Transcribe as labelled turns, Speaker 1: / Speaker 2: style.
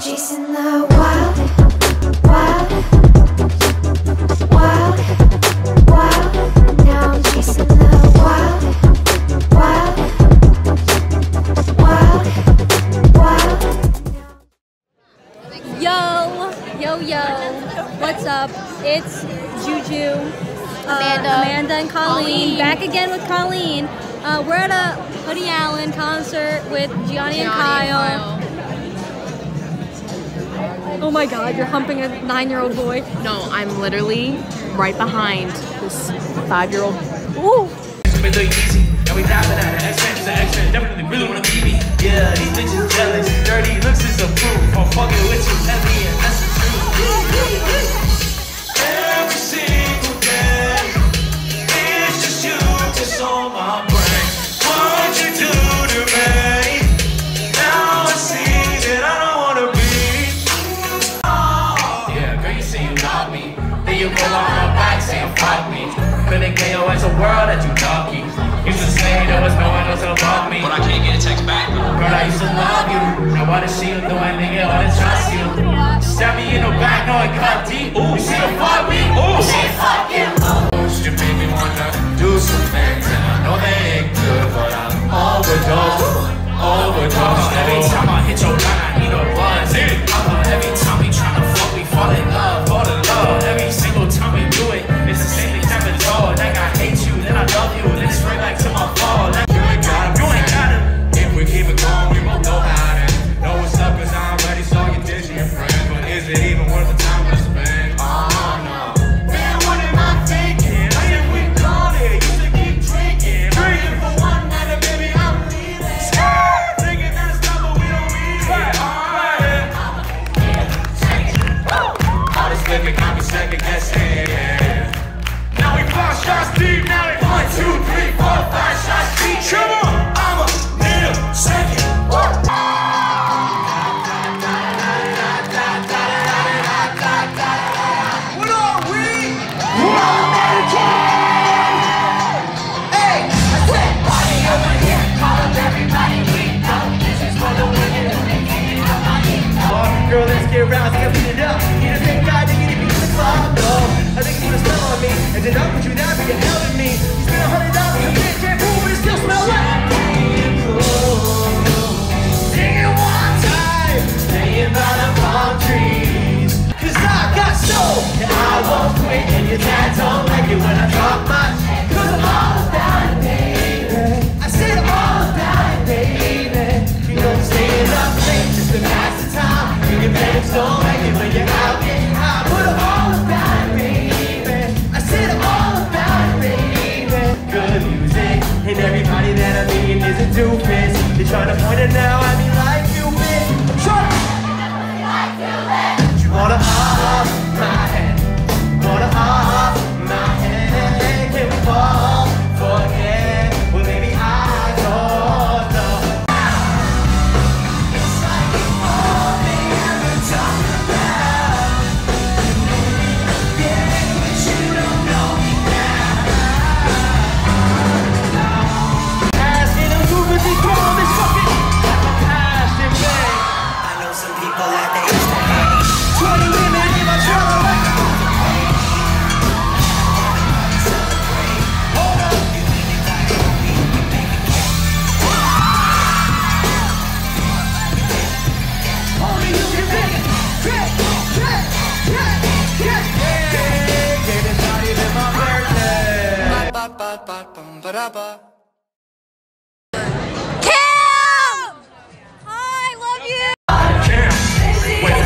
Speaker 1: chasing the wild, wild, wild, wild. Now I'm chasing the wild, wild, wild, wild.
Speaker 2: Yo, what's up? It's Juju, Amanda and Colleen. Back again with Colleen. We're at a Hoodie Allen concert with Gianni and Kyle. Oh my god, you're humping a 9-year-old boy.
Speaker 3: No, I'm literally right behind this 5-year-old. Ooh!
Speaker 4: And we dapping at it, extra, definitely really wanna be me. Yeah, these bitches jealous, dirty looks is a proof. I'm fucking with you, heavy, and that's the truth. Every single day, it's just you, just on my brain. What you do to me? Now I see that I don't wanna be. Yeah, girl, you say you love me, then you go on my back saying fuck me. Couldn't get your ass a world that you talking. Used to say there was no one else above me, but I can't get a text back. Girl, I used to love you. Now what is she doing, nigga? I wanna trust you. Stab me in the back, no, it cut deep. Ooh, she don't fuck me. Ooh, she fucking. You made me wanna do some things, and I know they ain't good, but I'm overdosed. Every time I hit your line, I need a buzz. Every time we tryna fuck, we fall in love, fall in love. Every single time we do it, it's the same exact result. Like I hate you, then I love you, then it's right back to my fall. Like, you ain't got him. If we keep it going, we both know how to know what's up, cause I already saw you ditching your friends. But is it even worth the time to spend? Oh no. Man, what am I thinking? I said we called it, you should keep drinking. Drinking for one night and baby I'm leaving. Thinking that's not what we don't need. All this living got me second guessing. Now we 5 shots deep, now we 1, 2, 3, 4, 5 shots deep. Come on, I'ma need a second. What are we? We're American. Hey, I said party over here, call up everybody we know. This is for the women who been kicking up my ego. Girl, let's get round, let's get it up. You're the same guy that you need to be in the club, though. I think you put a spell on me, and did not put you down, but you held in me. You spent $100 on this shampoo, but it still smells like. Sing it one time, saying by the palm trees. Cause I got soul, and I won't quit, and your dad don't like it when I drop my. Cause I'm all about it, baby. I said I'm all about it, baby. You know I'm staying up late just to pass the time. You can parents don't like it when you're out getting high, but I'm all about it, baby. I said I'm all about it, baby. Good music, and everybody that I mean is a doofus. They're trying to point it now, I mean like you, bitch. I'm trying to. You wanna off my head? Wanna off my head? Can we fall? Forget? Well, maybe I don't know. It's like you only ever talk about. Yeah, but you don't know me now. Asking them who was he called this fucking passion, man. I know some people that they used to hate. 20 women in my trailer.
Speaker 2: Cam! Hi, love you!
Speaker 4: Cam, wait,